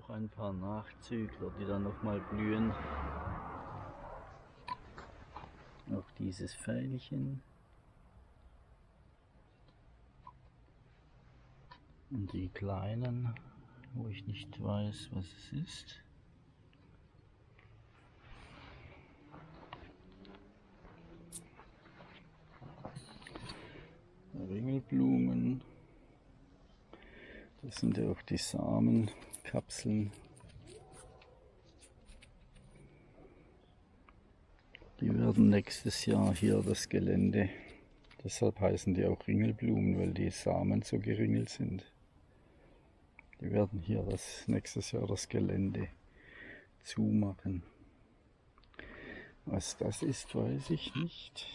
noch ein paar Nachzügler, die dann nochmal blühen. Auch dieses Veilchen. Und die kleinen, wo ich nicht weiß, was es ist. Ringelblumen. Das sind ja auch die Samenkapseln. Die werden nächstes Jahr hier das Gelände. Deshalb heißen die auch Ringelblumen, weil die Samen so geringelt sind. Die werden hier nächstes Jahr das Gelände zumachen. Was das ist, weiß ich nicht.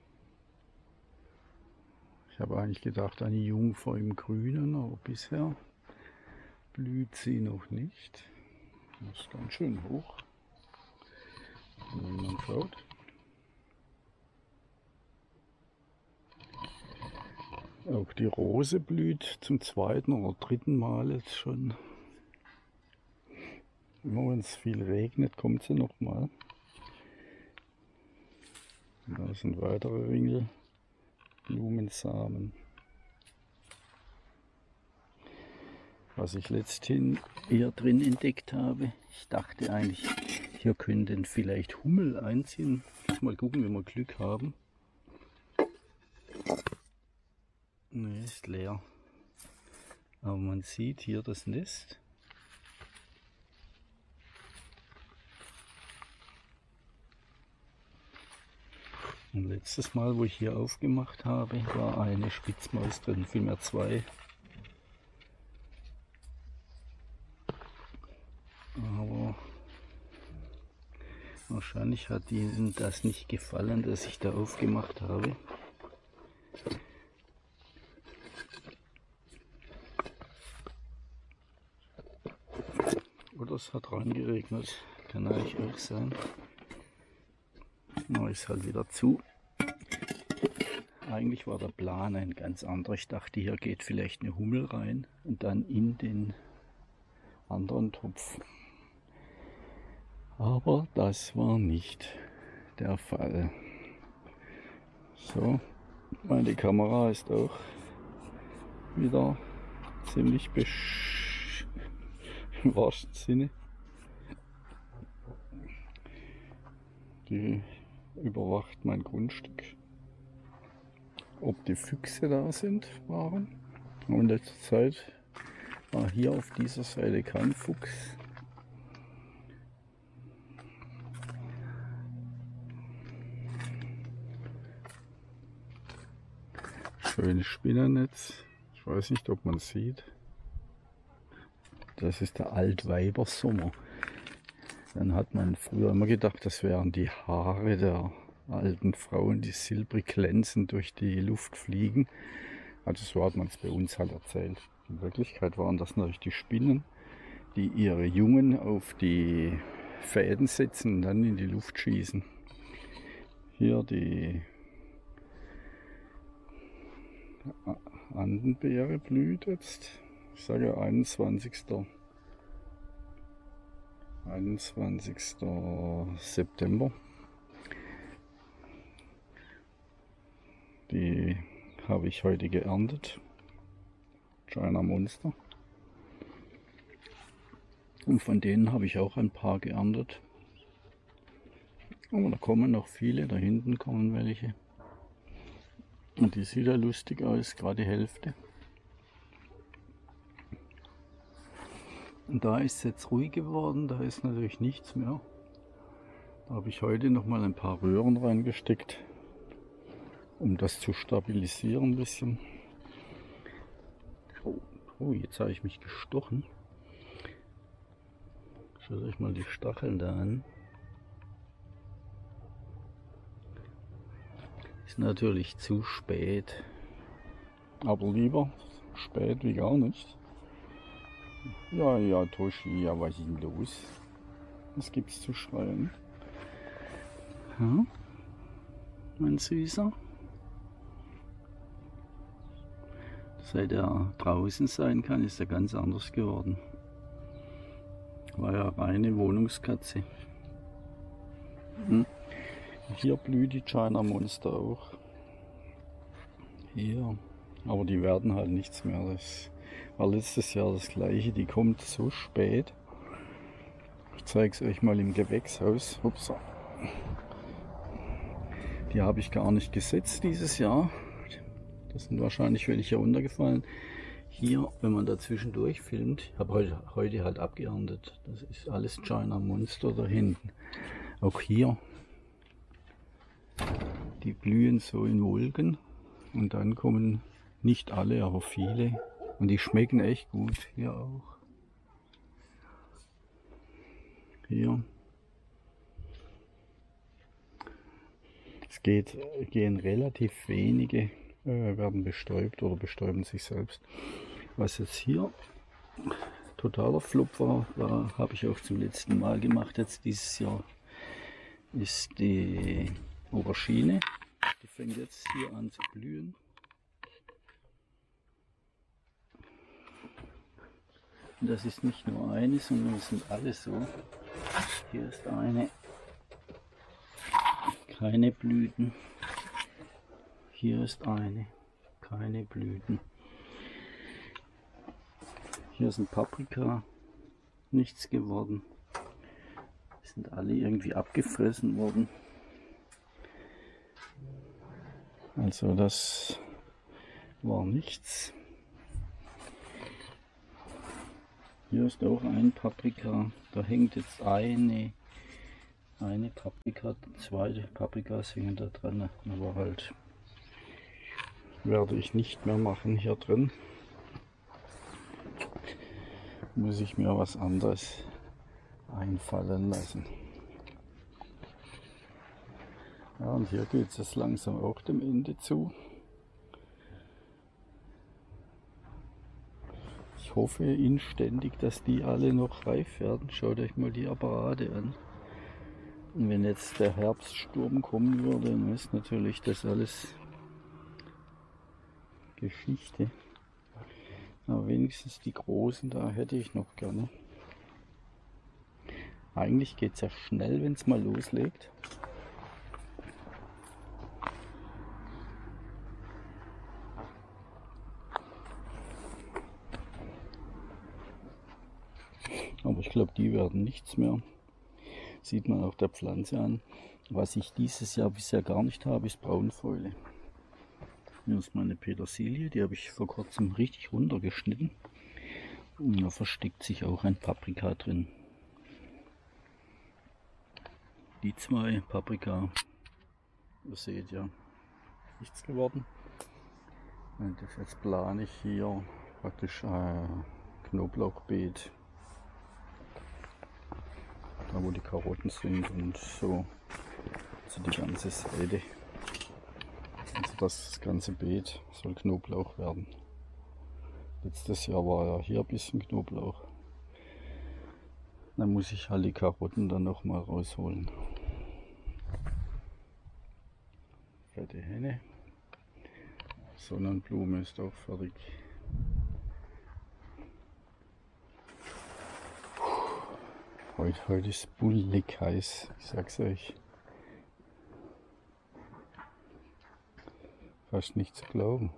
Ich habe eigentlich gedacht, eine Jungfer im Grünen, aber bisher blüht sie noch nicht. Das ist ganz schön hoch, wenn man schaut. Auch die Rose blüht zum zweiten oder dritten Mal jetzt schon. Immer wenn es viel regnet, kommt sie nochmal. Da sind weitere Ringelblumensamen. Was ich letzthin eher drin entdeckt habe, ich dachte eigentlich, hier könnten vielleicht Hummel einziehen. Mal gucken, wenn wir Glück haben. Ne, ist leer. Aber man sieht hier das Nest. Und letztes Mal, wo ich hier aufgemacht habe, war eine Spitzmaus drin, vielmehr zwei. Aber wahrscheinlich hat ihnen das nicht gefallen, dass ich da aufgemacht habe. Oder es hat reingeregnet, kann eigentlich auch sein. Mache ich es halt wieder zu. Eigentlich war der Plan ein ganz anderer. Ich dachte, hier geht vielleicht eine Hummel rein und dann in den anderen Topf. Aber das war nicht der Fall. So, meine Kamera ist auch wieder ziemlich im wahrsten Sinne. Die überwacht mein Grundstück. Ob die Füchse da waren. Und in letzter Zeit war hier auf dieser Seite kein Fuchs. Schönes Spinnennetz. Ich weiß nicht, ob man es sieht. Das ist der Altweibersommer. Dann hat man früher immer gedacht, das wären die Haare der alten Frauen, die silbrig glänzend durch die Luft fliegen. Also so hat man es bei uns halt erzählt. In Wirklichkeit waren das natürlich die Spinnen, die ihre Jungen auf die Fäden setzen und dann in die Luft schießen. Hier die Andenbeere blüht jetzt. Ich sage 21. September. Die habe ich heute geerntet. China Monster. Und von denen habe ich auch ein paar geerntet. Aber da kommen noch viele, da hinten kommen welche. Und die sieht ja lustig aus, gerade die Hälfte. Und da ist es jetzt ruhig geworden, da ist natürlich nichts mehr. Da habe ich heute noch mal ein paar Röhren reingesteckt, um das zu stabilisieren ein bisschen. Oh, jetzt habe ich mich gestochen. Schaut euch mal die Stacheln da an. Ist natürlich zu spät, aber lieber spät wie gar nicht. Ja, Toshi, ja, was ist denn los? Was gibt's zu schreien? Ja, mein Süßer. Seit er draußen sein kann, ist er ganz anders geworden. War ja reine Wohnungskatze. Hm. Hier blüht die China Monster auch. Hier. Aber die werden halt nichts mehr. Das war letztes Jahr das gleiche. Die kommt so spät. Ich zeige es euch mal im Gewächshaus. Ups. Die habe ich gar nicht gesetzt dieses Jahr. Das sind wahrscheinlich welche runtergefallen. Hier, wenn man da zwischendurch filmt, ich habe heute halt abgeerntet. Das ist alles China Monster da hinten. Auch hier. Die blühen so in Wolken. Und dann kommen nicht alle, aber viele. Und die schmecken echt gut. Hier auch. Hier. Es gehen relativ wenige, werden bestäubt oder bestäuben sich selbst. Was jetzt hier totaler Flop war, habe ich auch zum letzten Mal gemacht jetzt dieses Jahr, ist die Aubergine. Die fängt jetzt hier an zu blühen. Und das ist nicht nur eine, sondern es sind alle so. Hier ist eine. Keine Blüten. Hier ist eine. Keine Blüten. Hier ist ein Paprika. Nichts geworden. Die sind alle irgendwie abgefressen worden. Also das war nichts. Hier ist auch ein Paprika. Da hängt jetzt eine Paprika, zweite Paprikas hängen da dran. Aber halt werde ich nicht mehr machen hier drin. Muss ich mir was anderes einfallen lassen. Ja, und hier geht es jetzt langsam auch dem Ende zu. Ich hoffe inständig, dass die alle noch reif werden. Schaut euch mal die Apparate an. Und wenn jetzt der Herbststurm kommen würde, dann ist natürlich das alles Geschichte. Aber wenigstens die großen, da hätte ich noch gerne. Eigentlich geht es ja schnell, wenn es mal loslegt. Aber ich glaube, die werden nichts mehr. Sieht man auch der Pflanze an. Was ich dieses Jahr bisher gar nicht habe, ist Braunfäule. Hier ist meine Petersilie, die habe ich vor kurzem richtig runtergeschnitten. Und da versteckt sich auch ein Paprika drin. Die zwei Paprika, ihr seht ja, nichts geworden. Und jetzt plane ich hier praktisch ein Knoblauchbeet. Da wo die Karotten sind und so, also die ganze Seite. Also das ganze Beet soll Knoblauch werden. Letztes Jahr war ja hier ein bisschen Knoblauch. Dann muss ich halt die Karotten dann noch mal rausholen. Fette Henne. Sonnenblume ist auch fertig. Heute ist bullig heiß, ich sag's euch. Fast nicht zu glauben.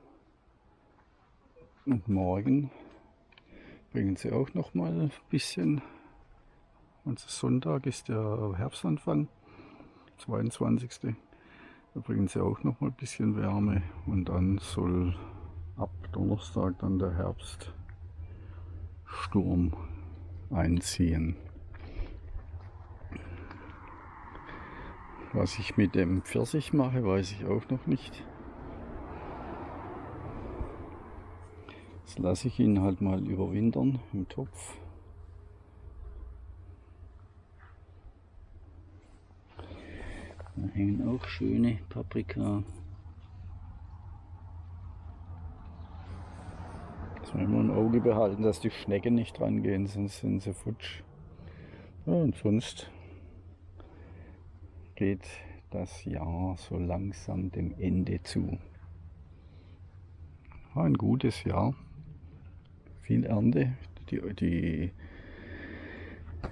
Und morgen bringen sie auch noch mal ein bisschen. Unser Sonntag ist der Herbstanfang, 22. Da bringen sie auch noch mal ein bisschen Wärme und dann soll ab Donnerstag dann der Herbststurm einziehen. Was ich mit dem Pfirsich mache, weiß ich auch noch nicht. Jetzt lasse ich ihn halt mal überwintern im Topf. Da hängen auch schöne Paprika. Jetzt müssen wir im Auge behalten, dass die Schnecken nicht dran gehen, sonst sind sie futsch. Ja, und sonst geht das Jahr so langsam dem Ende zu. War ein gutes Jahr. Viel Ernte. Die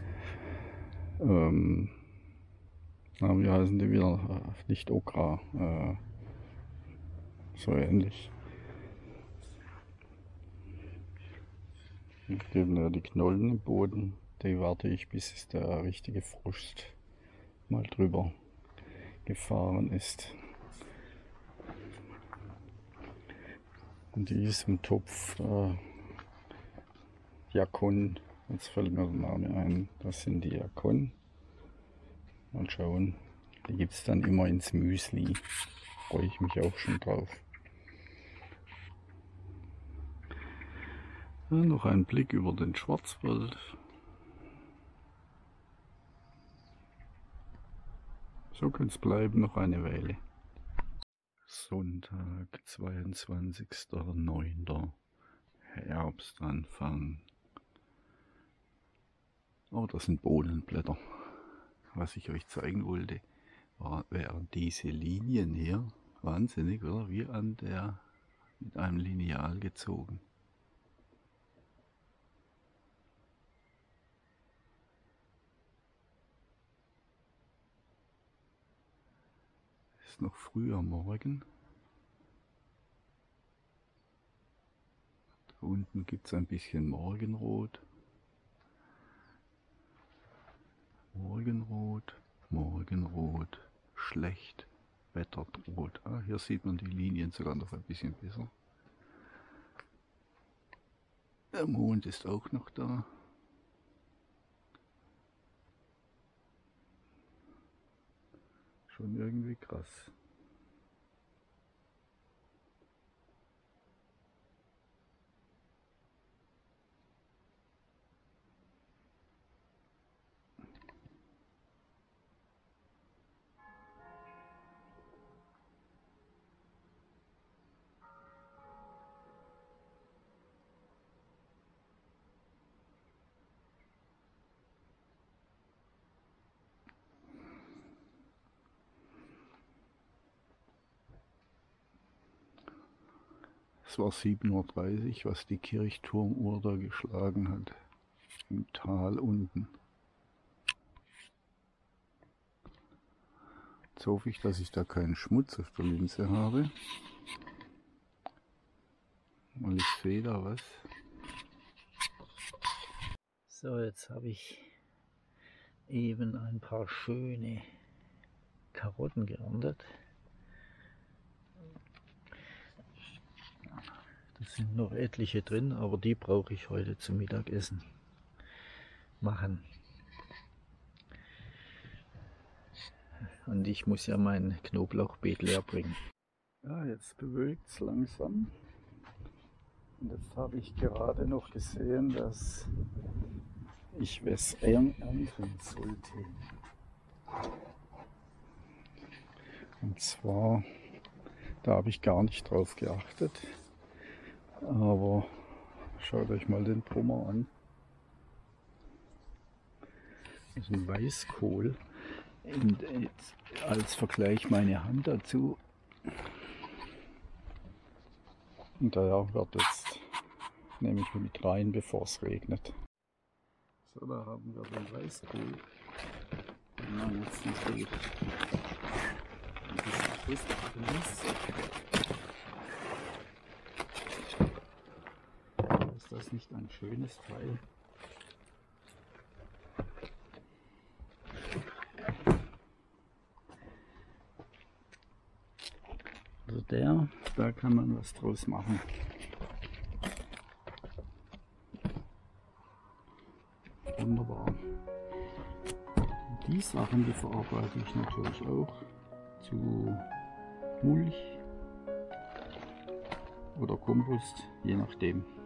wie heißen die wieder? Nicht Okra, so ähnlich. Die Knollen im Boden, die warte ich, bis es der richtige Frost mal drüber gefahren ist. In diesem Topf Yakon, jetzt fällt mir der Name ein, das sind die Yakon. Mal schauen, die gibt es dann immer ins Müsli, freue ich mich auch schon drauf. Ja, noch ein Blick über den Schwarzwald. So kann es bleiben, noch eine Weile. Sonntag, 22.09. Herbstanfang. Oh, das sind Bohnenblätter. Was ich euch zeigen wollte, wären diese Linien hier. Wahnsinnig, oder? Wie an der, mit einem Lineal gezogen. Es ist noch früh am Morgen. Da unten gibt es ein bisschen Morgenrot. Morgenrot, Morgenrot, schlecht, Wetterdrot. Ah, hier sieht man die Linien sogar noch ein bisschen besser. Der Mond ist auch noch da. Schon irgendwie krass. Es war 7:30 Uhr, was die Kirchturmuhr da geschlagen hat. Im Tal unten. Jetzt hoffe ich, dass ich da keinen Schmutz auf der Linse habe. Weil ich sehe da was. So, jetzt habe ich eben ein paar schöne Karotten geerntet. Da sind noch etliche drin, aber die brauche ich heute zum Mittagessen machen. Und ich muss ja mein Knoblauchbeet leer bringen. Ja, jetzt bewegt es langsam. Und jetzt habe ich gerade noch gesehen, dass ich was ernten sollte. Und zwar, da habe ich gar nicht drauf geachtet. Aber schaut euch mal den Brummer an. Das ist ein Weißkohl. Und als Vergleich meine Hand dazu. Und daher wird jetzt, nehme ich mit rein, bevor es regnet. So, da haben wir den Weißkohl. Den man jetzt natürlich ein bisschen frisch muss. Ist das nicht ein schönes Teil? Also da kann man was draus machen. Wunderbar. Die Sachen, die verarbeite ich natürlich auch zu Mulch oder Kompost, je nachdem.